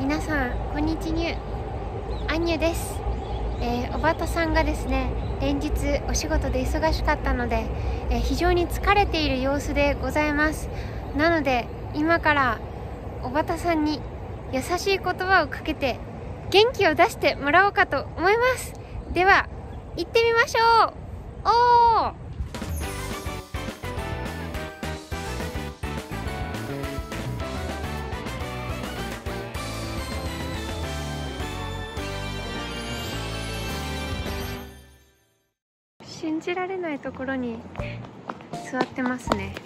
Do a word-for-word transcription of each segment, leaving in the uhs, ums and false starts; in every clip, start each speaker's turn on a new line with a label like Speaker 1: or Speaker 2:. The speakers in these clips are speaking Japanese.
Speaker 1: 皆さんこんにちは、アンニュです。えー、おばたさんがですね、連日お仕事で忙しかったので、えー、非常に疲れている様子でございます。なので今からおばたさんに優しい言葉をかけて元気を出してもらおうかと思います。では行ってみましょう。おー、信じられないところに座ってますね。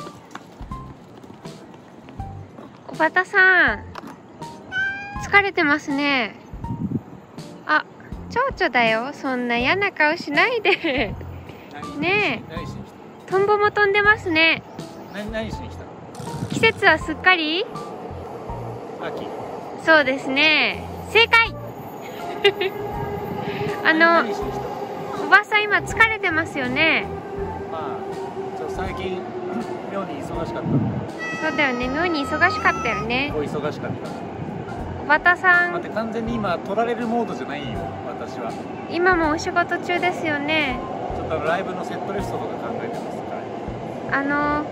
Speaker 1: おばたさん疲れてますね。あ、蝶々だよ。そんな嫌な顔しないでねえ、トンボも飛んでますね。
Speaker 2: 何何しに来たの？
Speaker 1: 季節はすっかり
Speaker 2: 秋。
Speaker 1: そうですね、正解あの
Speaker 2: 何しに来たの？
Speaker 1: おばさん今疲れてますよね。
Speaker 2: まあちょっと最近妙に忙しかった。
Speaker 1: そうだよね、妙に忙しかったよね。
Speaker 2: お忙しかった。
Speaker 1: おばたさん
Speaker 2: 待って、完全に今取られるモードじゃないよ私は。
Speaker 1: 今もお仕事中ですよね。
Speaker 2: ちょっとライブのセットリストとか考えてますから。
Speaker 1: あの
Speaker 2: はい、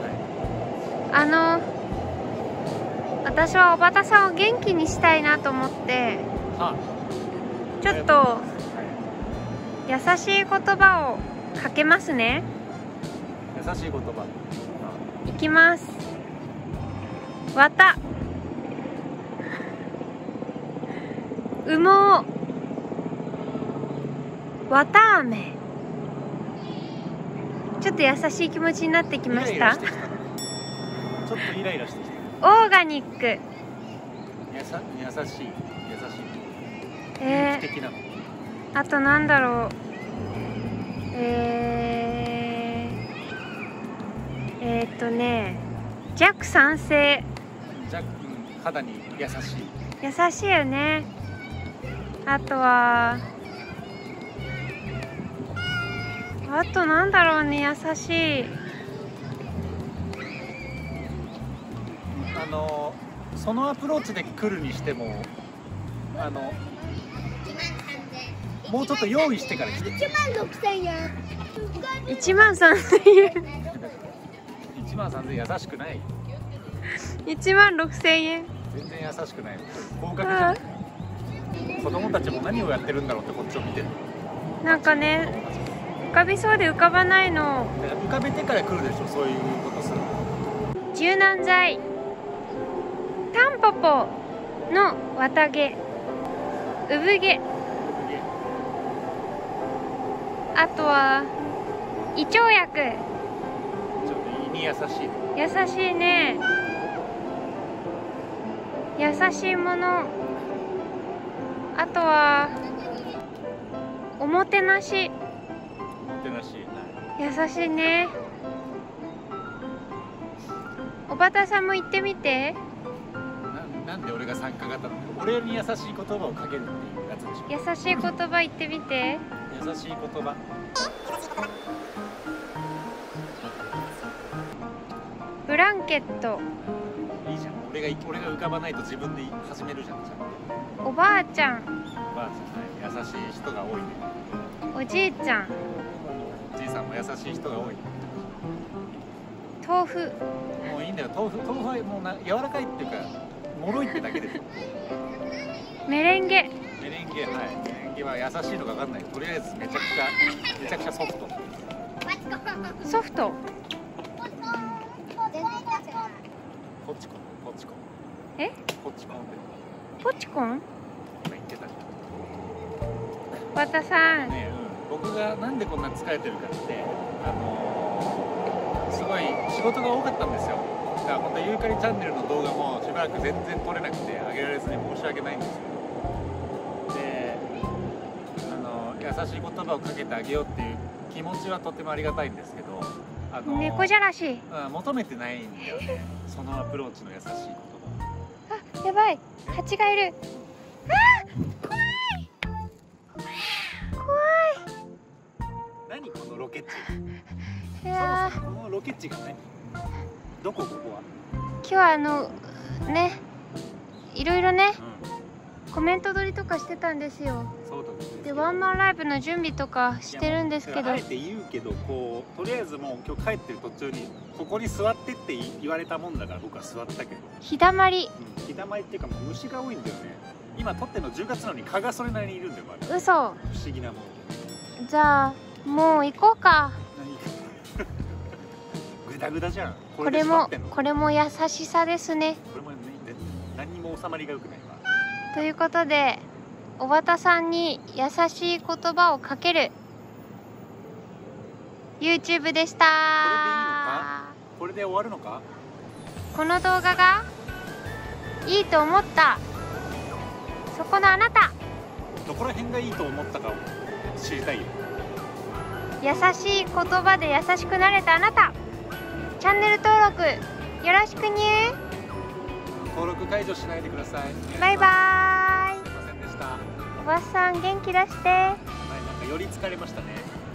Speaker 1: あの私はおばたさんを元気にしたいなと思って、
Speaker 2: は
Speaker 1: ちょっと優しい言葉をかけますね。
Speaker 2: 優しい言葉。
Speaker 1: いきます。わたうもうわたあめ。ちょっと優しい気持ちになってきました。
Speaker 2: イライラしてきた。ちょっとイライラしてき
Speaker 1: オーガニック。
Speaker 2: た。やさ優しい優しい。
Speaker 1: え
Speaker 2: 有機的なの。
Speaker 1: ー、あとなんだろう。えー、えー、っとね、弱酸性。
Speaker 2: じゃ、うん、肌に優しい。
Speaker 1: 優しいよね。あとはあとなんだろうね、優しい。
Speaker 2: あのそのアプローチで来るにしても、あのもうちょっと用意してから来て。
Speaker 3: いちまんろくせんえん。
Speaker 1: いちまんさんぜんえん。
Speaker 2: いちまんさんぜんえん優しくない。
Speaker 1: いちまんろくせんえん。
Speaker 2: 全然優しくない。合格じゃん。子供たちも何をやってるんだろうってこっちを見てる。
Speaker 1: なんかね、浮かびそうで浮かばないの。
Speaker 2: 浮かべてから来るでしょ、そういうことする。
Speaker 1: 柔軟剤、タンポポの綿毛、産毛、あとは胃腸薬。
Speaker 2: ちょっと胃に優しい。
Speaker 1: 優しいね。優しいもの。あとはおもてなし。
Speaker 2: おもてなし。
Speaker 1: 優しいね。おばたさんも言ってみて。
Speaker 2: な, なんで俺が参加型なの？俺に優しい言葉をかけるっていうやつでしょ。
Speaker 1: 優しい言葉言ってみて。
Speaker 2: 優しい言葉。
Speaker 1: ブランケット。
Speaker 2: いいじゃん。俺が俺が浮かばないと自分で始めるじゃん。じゃ
Speaker 1: おばあちゃん。
Speaker 2: おばあちゃん、はい、優しい人が多いね。
Speaker 1: おじいちゃん。
Speaker 2: おじいさんも優しい人が多い。
Speaker 1: 豆腐。
Speaker 2: もういいんだよ。豆腐豆腐はもうな柔らかいっていうか脆いってだけですよ。
Speaker 1: メレンゲ。
Speaker 2: メレンゲ、はい。メレンゲは優しいのか分かんない。とりあえずめちゃくちゃめちゃくちゃソフト。
Speaker 1: ソフト。
Speaker 2: ポチコンポチコン。
Speaker 1: え？
Speaker 2: ポチコンって
Speaker 1: ポチコン？
Speaker 2: 今言ってたじ
Speaker 1: わたさん。
Speaker 2: ゃん。ねえ、うん。僕がなんでこんな疲れてるかって、あのー、すごい仕事が多かったんですよ。だから本当ユーカリチャンネルの動画もしばらく全然撮れなくて上げられずに申し訳ないんですけど。で、あのー、優しい言葉をかけてあげようっていう気持ちはとてもありがたいんですけど、あのー、
Speaker 1: 猫じゃらし。
Speaker 2: うん、求めてないんだよね。そのアプローチの優しい言葉。
Speaker 1: あ、やばい。蜂がいる。あー、怖い。怖い。
Speaker 2: 何このロケッチ。
Speaker 1: いやー、
Speaker 2: そもそもこのロケッチがね、どこここは。
Speaker 1: 今日はあのね、いろいろね、
Speaker 2: うん。
Speaker 1: コメント撮りとかしてたんですよ。
Speaker 2: そうだね。
Speaker 1: でワンマンライブの準備とかしてるんですけど、
Speaker 2: あえて言うけど、こうとりあえずもう今日帰ってる途中にここに座ってって言われたもんだから僕は座ったけど、
Speaker 1: 日だまり。
Speaker 2: うん、日だまりっていうかもう虫が多いんだよね。今撮ってるのじゅうがつなのに蚊がそれなりにいるんだよ。まだ
Speaker 1: 嘘。
Speaker 2: 不思議なもん。
Speaker 1: じゃあもう行こうか。
Speaker 2: 何グダグダじゃん。こ
Speaker 1: これもこれも優しさですね。
Speaker 2: これも何にも収まりが良くないわ。
Speaker 1: ということでおばたさんに優しい言葉をかける YouTube でした。
Speaker 2: これでいいのか？これで終わるのか？
Speaker 1: この動画がいいと思ったそこのあなた、
Speaker 2: どこら辺がいいと思ったかを知りたいよ。
Speaker 1: 優しい言葉で優しくなれたあなた、チャンネル登録よろしくにゅ。
Speaker 2: 登録解除しないでください。
Speaker 1: バイバーイ。
Speaker 2: すいませんでした。
Speaker 1: おばさん元気出して。
Speaker 2: はい、なんかより疲れましたね。